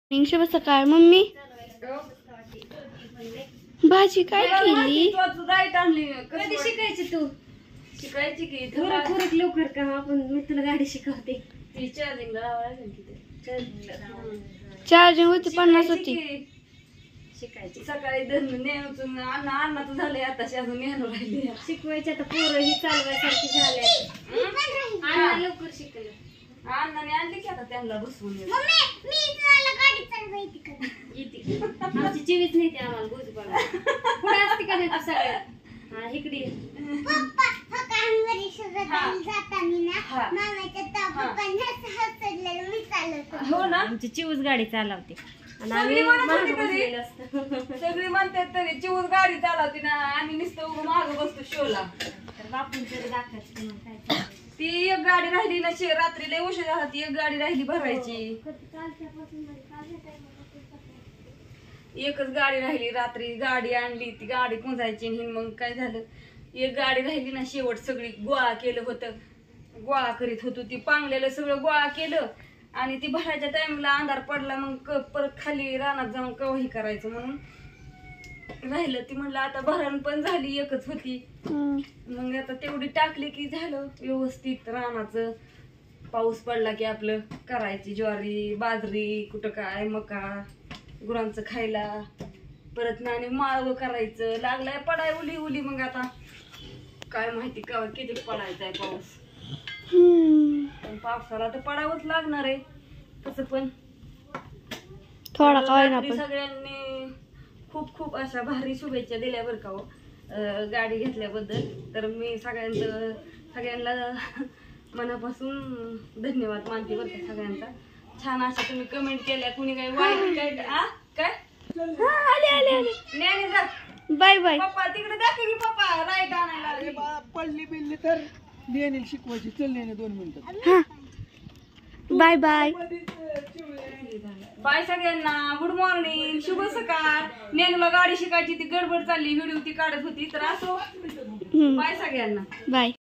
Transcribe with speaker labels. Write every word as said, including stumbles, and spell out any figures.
Speaker 1: शुभ सकाळ मम्मी. भाजी काय केली?
Speaker 2: कधी शिकायची तू?
Speaker 3: शिकायची की
Speaker 2: थोडं थोडं लवकर का आपण मी तुला गाडी शिकवते.
Speaker 3: ती चार्जिंग
Speaker 1: चार्जिंग होती पन्नास होती.
Speaker 2: शिकायची
Speaker 3: सकाळी नेहमी अन्न अन्नाचं झालंय आताशी अजून नेहमी राहिली.
Speaker 2: शिकवायची आता पोरं ही चालवायसारखी झाले. अण्णा लवकर शिकले.
Speaker 3: अण्णाने आणली की आता त्यांना बसवून
Speaker 2: येते आमची चिवीच नाही ते आम्हाला बुज पडा पुढे असते का नाही तू सगळ्यात. हा इकडे
Speaker 3: हो ना.
Speaker 2: आमची चिवच गाडी चालवते आणि
Speaker 3: सगळी
Speaker 2: आम्ही
Speaker 3: म्हणत होती
Speaker 2: मागं
Speaker 3: तरी.
Speaker 2: बसलेलो असतो.
Speaker 3: सगळी म्हणतात तरी चिवून गाडी चालवती ना आम्ही नुसतं माग बसतो शोला.
Speaker 2: तर बापून तरी दाखवायचं तुम्हाला काय चाललंय.
Speaker 3: ती एक गाडी राहिली ना शे रात्री लय उशीर झाला. ती एक गाडी राहिली भरायची.
Speaker 2: कालच्यापासून म्हणजे कालच्या टायमापासून
Speaker 3: एकच गाडी राहिली रात्री. गाडी आणली ती गाडी पोचायची आणि मग काय झालं एक गाडी राहिली ना शेवट सगळी गोळा केलं होतं. गोळा करीत होतो ती पांगलेलं सगळं गोळा केलं आणि ती भरायच्या टाइमला अंधार पडला. मग क- परत खाली रानात जाऊन कवाही करायचं म्हणून राहिलं. ती म्हणलं आता भरण पण झाली एकच होती. मग आता तेवढी टाकली की झालं व्यवस्थित. रानाचं पाऊस पडला की आपलं करायची ज्वारी बाजरी कुठं काय मका गुरांचं खायला. परत ना आणि माळवं करायचं लागलाय पडाय उली उली. मग आता काय माहिती का किती पडायचा आहे पाऊस. पण पावसाला तर पडावंच लागणार आहे तसं. पण
Speaker 1: थोडा काय ना
Speaker 3: रात्री
Speaker 1: पण
Speaker 3: सगळ्यांनी खूप खूप अशा भारी शुभेच्छा दिल्या बरं का हो गाडी घेतल्याबद्दल. तर मी सगळ्यांचं सगळ्यांना मनापासून धन्यवाद मानते बरं का सगळ्यांचा. छान अशा तुम्ही कमेंट केल्या. कुणी काही वाईट काय आ काय
Speaker 1: आले आले आले.
Speaker 3: ज्ञानी जा
Speaker 1: बाय बाय.
Speaker 3: पप्पा तिकडे दाखव की पप्पा राईट आणायला लागले.
Speaker 4: पडली बिल्ली तर नेहमी शिकवायची. चल नेहमी दोन मिनिटात.
Speaker 1: हा बाय बाय.
Speaker 3: बाय सगळ्यांना. गुड मॉर्निंग शुभ सकाळ. नेनूला गाडी शिकायची ती गडबड चालली व्हिडिओ ती काढत होती तर असो. बाय सगळ्यांना.
Speaker 1: बाय.